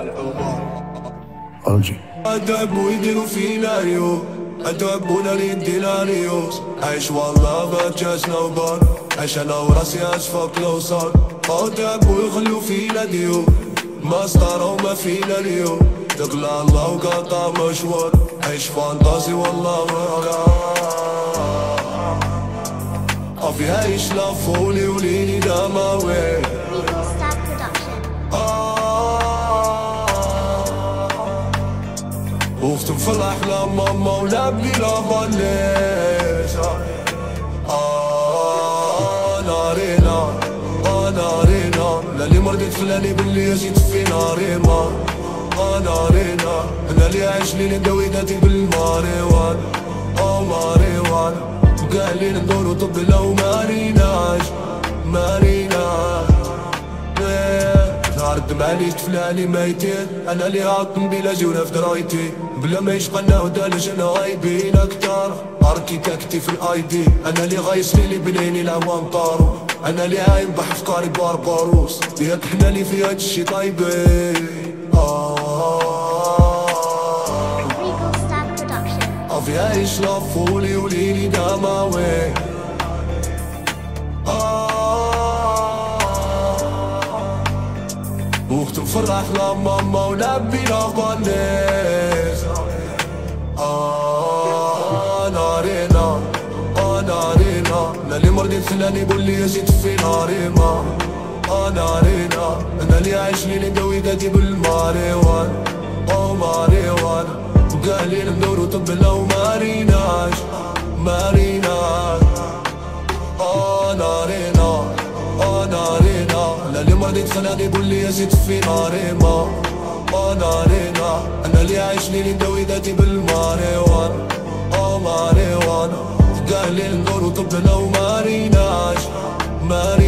أرجي أتعبوا يديروا فينا عيوب، أتعبونا لين ديناريوس. عيش والله ما جاسنا وبار، عيش أنا وراسي أشفق لو صار. أتعبوا يخلوا فينا ديوب، مسطرة وما فينا اليوم. دقلا الله وقطع مشوار، عيش فانتازي والله أفي عيش لفولي وليني دماوي. وختم في الأحلام ماما ولبني لافاليس. ناري نار ناري نار، لا اللي مرضيت فلاني باللي يزيد في ناري ما. ناري نار انا اللي عايش لي نداوي ذاتي بالماريوان. ماريوان قال لي ندورو طب لو ماريناش ماريناش. نهار الدمع اللي تفلاني ميتين، انا اللي عاطم بلا جوله في درايتي. بلا ما يشقنا ودالج انا غايبين اكتر. اركيتكتي في الاي دي، انا اللي غايسلي لي بنيني العوام طارو. انا اللي عايم بحفكاري بارباروس، ياك حنا اللي في هادشي طايبين. أفي عيش لفولي وليلي دماوي. وختم في الأحلام ماما ونبي لافاليس. ناري نار ناري نار، انا اللي مرضيت فلاني بولي يزيد في ناري ما. ناري نار انا اللي عايش لي نداوي ذاتي بالماريوان. ماريوان قال لي ندورو طب لو ماريناش ماريناش. ناري نار ناري نار، انا اللي مرضيت فلاني بولي يزيد في ناري ما. ناري نار انا اللي عايش لي نداوي ذاتي بالماريوان. ماريوان قال لي ندورو طب لو ماريناش ماريناش.